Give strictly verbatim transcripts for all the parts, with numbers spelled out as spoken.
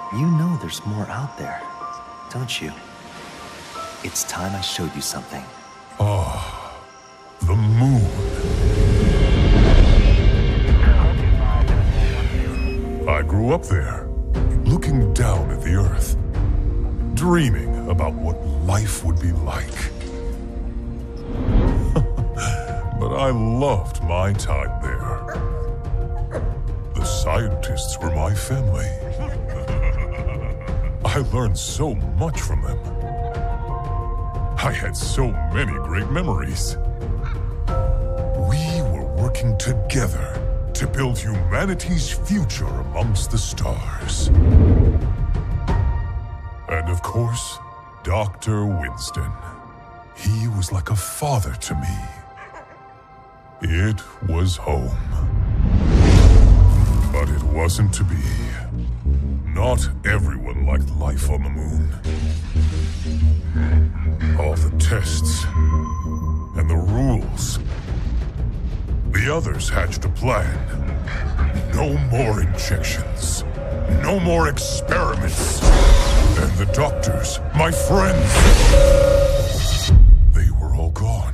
You know there's more out there, don't you? It's time I showed you something. Ah, the moon. I grew up there, looking down at the Earth, dreaming about what life would be like. But I loved my time there. The scientists were my family. I learned so much from them. I had so many great memories. We were working together to build humanity's future amongst the stars. And of course, Doctor Winston. He was like a father to me. It was home. But it wasn't to be. Not everyone liked life on the moon. All the tests and the rules. The others hatched a plan. No more injections. No more experiments. And the doctors, my friends, they were all gone.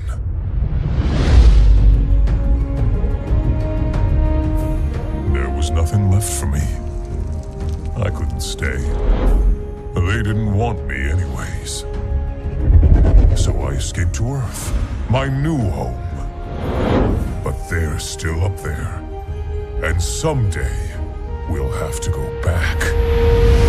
There was nothing left for me. I couldn't stay. They didn't want me anyways. So I escaped to Earth, my new home. But they're still up there. And someday, we'll have to go back.